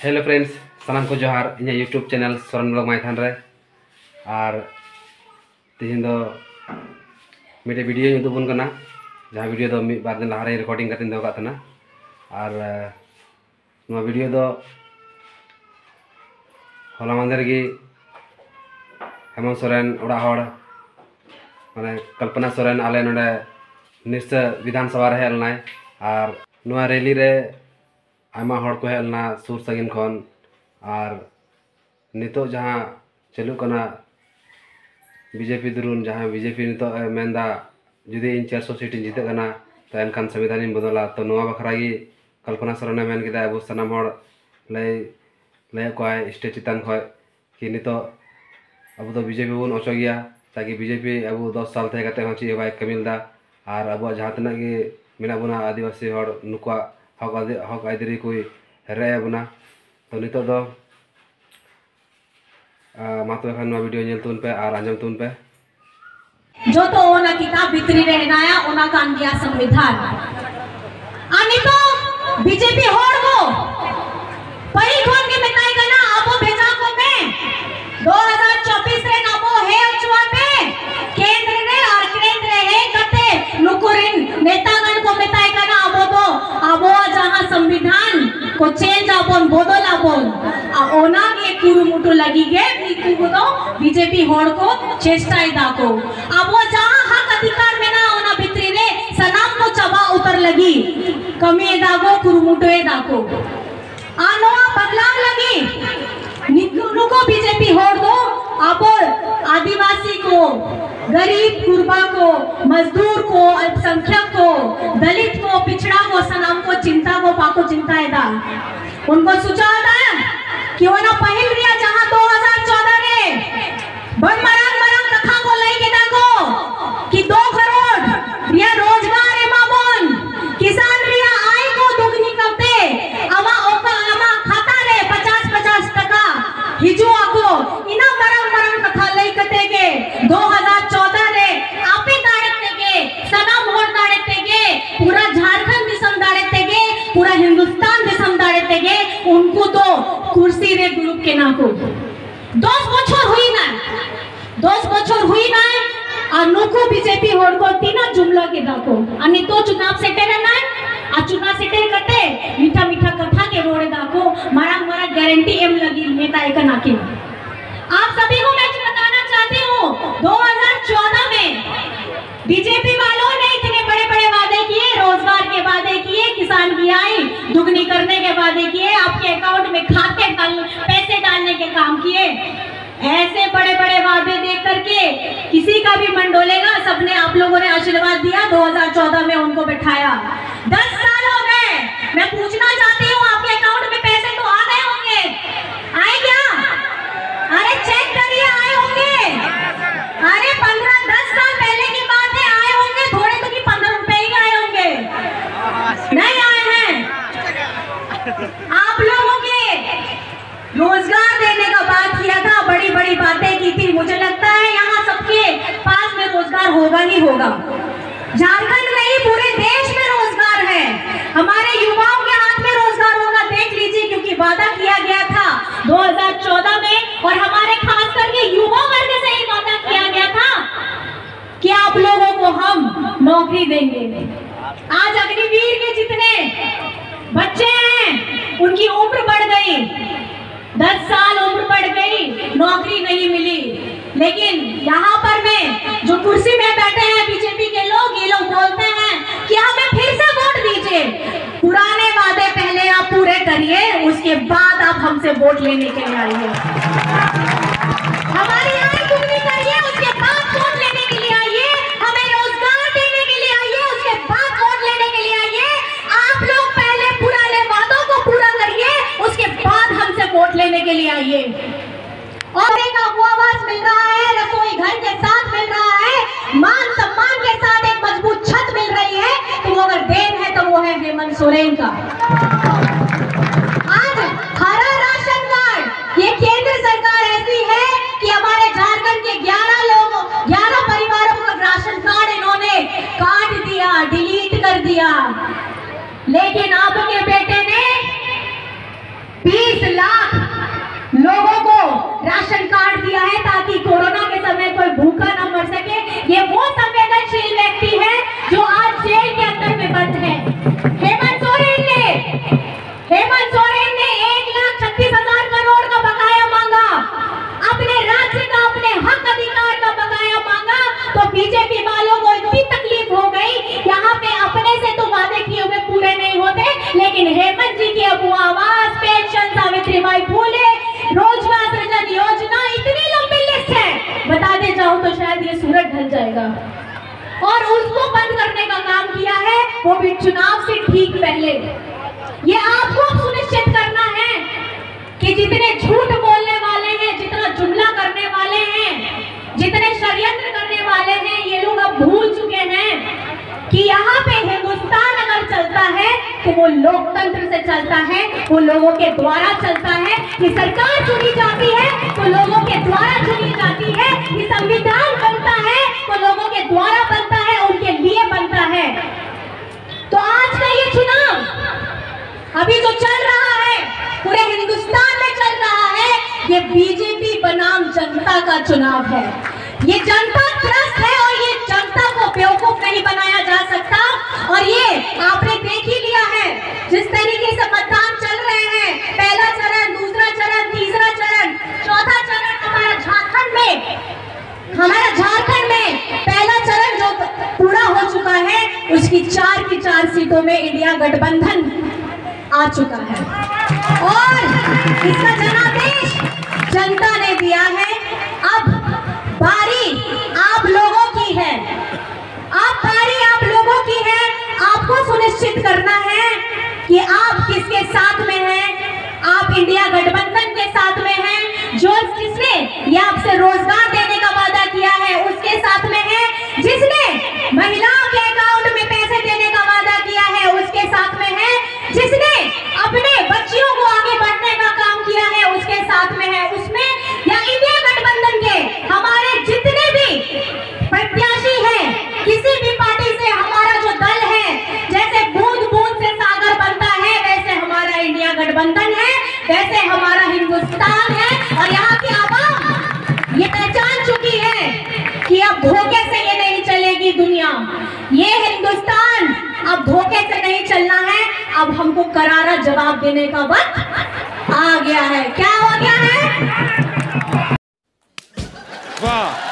Hello friends सानाम को जोहार इन YouTube channel Soren blog Maithon रे और तीन दो मेरे वीडियो उदुबन करना जहाँ वीडियो दो मिद बार दिन लहा रे रिकॉर्डिंग करते दो कातना और नवा वीडियो दो होला मांदर की हेमंत सोरेन ओड़ा हड़ माने कल्पना सोरेन आले नोडे निश्च विधानसभा रे हेलनाय और नवा रैली रे आयमा हड़ को हेलना सुर सगिन खन और नितो जहाँ चलू कना बीजेपी दुरुन जहाँ बीजेपी नितो मेंदा जुदी इन 400 सीट जीते कना तो एनखान संविधान बदला तो नवा बखरा की कल्पना सोरेन मेन किदा अब सनाम हड़ लय को स्टेज चितान खय कि नितो अब तो बीजेपी बन अचो गया ताकि बीजेपी अब 10 साल थे कते ची बाय कमिलदा और अब जहाँ तक कि मेना बना आदिवासी हड़ नुका हक आइदरी कोई हेरे बना तो नितो दो मातो खान वीडियो नेल तुन पे और आंजम तुन पे जो तो ओना किताब भितरी रे हेनाया ओना कान गया संविधान आनी तो बीजेपी होड़ को पही खोन के बताई गना आपो भेजा को में 2024 रे नामो है उचवा पे केंद्र रे और केंद्र है कते नुकुरिन नेतागण को बताई गना आबो जहां संविधान को चेंज आपन बदल आपन ओना के कुरुमुटु लगी गे नीतु दो बीजेपी होड़ को चेष्टाई दाको आबो जहां हक अधिकार में ना ओना भितरी रे सनाम को चबा उतर लगी कमी दागो कुरुमुटु दाको आनोआ बदलाव लगी निकनु को बीजेपी होड़ दो आबो आदिवासी को गरीब गुरबा को मजदूर को अल्पसंख्यक को दलित को पिछड़ा को सनाम को चिंता को पाको चिंता है दा उनको सुझाव दा कि वो ना पहल रिया जहां 2014 रे बड़ मरंग कथा को लई के दाको कि 2 करोड़ रिया रोजगार है मामोन किसान रिया आय को दुगनी करते अमा ओका अमा खाता रे 50 टका हिजुआ को इना मरंग कथा लई कते के 2014 रे आपे दाड़ते के सनाम होड़ दाड़ते के पूरा झारखंड दिसम दाड़ते के पूरा हिंदुस्तान दिसम दाड़ते के उनको तो कुर्सी रे ग्रुप के ना को 10 बछर हुई ना और नुको बीजेपी होड़ को तीना जुमला के दाको अनि तो चुनाव से टेरे ना आ चुनाव से टेरे करते मीठा कथा के रोड़े दाको मारा गारंटी एम लगी नेता एक ना के आप सभी को मैं बताना चाहती हूँ 2014 में बीजेपी वालों ने इतने बड़े वादे किए, रोजगार के वादे किए, किसान की आय दुगनी करने के वादे किए, आपके अकाउंट में पैसे डालने के काम किए। ऐसे बड़े वादे देख करके किसी का भी मन डोलेगा। सबने आप लोगों ने आशीर्वाद दिया, 2014 में उनको बिठाया। 10 साल हो गए। मैं पूछना चाहती हूँ आपके अकाउंट में पैसे तो आ गए होंगे, आए क्या? अरे चेक करिए, आए होंगे। अरे 15-10 साल पहले की बात है, आए होंगे। थोड़े तो कि 15 रुपए ही आए होंगे, नहीं आए हैं। आप लोगों के रोजगार देने का बात किया था, बड़ी बातें की थी। मुझे लगता है यहाँ सबके पास में रोजगार होगा ही होगा। झारखंड में ही पूरे देश में रोजगार है। हमारे युवाओं के हाथ में रोजगार होगा, देख लीजिए, क्योंकि वादा किया गया था 2014 में और हमारे खास करके युवा वर्ग से ही वादा किया गया था कि आप लोगों को हम नौकरी देंगे। आज अग्निवीर के जितने बच्चे हैं उनकी उम्र बढ़ गई, 10 साल उम्र बढ़ गई, नौकरी नहीं मिली। लेकिन यहाँ पर में जो कुर्सी में बैठे हैं बीजेपी के लोग, ये लोग बोलते हैं कि हमें फिर से वोट दीजिए। पुराने वादे पहले आप पूरे करिए, उसके बाद आप हमसे वोट लेने के लिए आइए। हमारी आय दुगनी करिए, उसके बाद वोट लेने के लिए आइए। हमें रोजगार देने के लिए आइए, उसके बाद वोट लेने के लिए आइए। आप लोग पहले पुराने वादों को पूरा करिए, उसके बाद हमसे वोट लेने के लिए आइए। और एक आवाज मिल रहा है, रसोई घर के साथ मिल रहा है, मान सम्मान के साथ एक मजबूत छत मिल रही है, तो वो अगर देन है तो वो है हेमंत सोरेन का। आज हरा राशन कार्ड, ये केंद्र सरकार ऐसी है कि हमारे झारखंड के 11 परिवारों का राशन कार्ड इन्होंने काट दिया, डिलीट कर दिया। लेकिन आपके बेटे ने 20 लाख लोगों को राशन कार्ड दिया है ताकि कोरोना के समय कोई भूखा न मर सके। ये वो संवेदनशील व्यक्ति है जो आज जेल के अंदर में बंद है। हेमंत सोरेन ने 1,36,000 करोड़ का बकाया मांगा, अपने राज्य का, अपने हक अधिकार का बकाया मांगा, तो बीजेपी वालों को इतनी तकलीफ हो गई। यहाँ पे अपने से तो वादे किए हुए पूरे नहीं होते, लेकिन हेमंत जी की अब आवास, पेंशन, सावित्रीबाई फूले, रोजगार सृजन योजना, इतनी लंबी लिस्ट है, बताते जाओ तो शायद ये सूरज ढल जाएगा। और उसको बंद करने का काम किया है, वो भी चुनाव से ठीक पहले। ये आपको सुनिश्चित करना है कि जितने झूठ बोलने वाले हैं, जितना जुमला करने वाले हैं, जितने षड्यंत्र करने वाले हैं, ये लोग अब भूल चुके हैं कि यहाँ पे हिंदुस्तान अगर चलता है तो वो लोकतंत्र से चलता है, वो लोगों के द्वारा चलता है। कि सरकार चुनी जाती है तो लोगों के द्वारा चुनी जाती है, ये संविधान बनता है तो लोगों के द्वारा बनता है, उनके लिए बनता है। तो आज का ये चुनाव अभी जो चल रहा है, पूरे हिंदुस्तान में चल रहा है, ये बीजेपी बनाम जनता का चुनाव है। ये जनता त्रस्त है और ये जनता को बेवकूफ नहीं बनाया जा सकता। और ये आपने देख ही लिया है जिस तरीके से मतदान चल रहे हैं, पहला चरण, दूसरा चरण, तीसरा चरण, चौथा चरण हमारा झारखंड में पहला चरण जो पूरा हो चुका है, उसकी 4 की 4 सीटों में इंडिया गठबंधन आ चुका है और इसका जनादेश जनता ने दिया है। अब बारी आप लोगों की है, आपको सुनिश्चित करना है कि आप किसके साथ में हैं। आप इंडिया गठबंधन के साथ में हैं, जो जिसने ये आपसे रोजगार देने का वादा किया है उसके साथ में है, जिसने महिलाओं के अकाउंट में पैसे देने का वादा किया है उसके साथ में है, जिसने अपने बच्चियों को आगे बढ़ने का काम किया है उसके साथ में है, उसमें या इंडिया गठबंधन के हमारे जितने भी प्रत्याशी हैं, किसी भी पार्टी से हमारा जो दल है, जैसे बूंद बूंद से सागर बनता है, वैसे हमारा इंडिया गठबंधन है, वैसे हमारा हिंदुस्तान है। और यहाँ की आवाम ये पहचान चुकी है कि अब धोखे से ये नहीं चलेगी दुनिया, ये हिंदुस्तान अब धोखे से नहीं चलना है। अब हमको करारा जवाब देने का वक्त आ गया है। क्या हो गया है? वाह।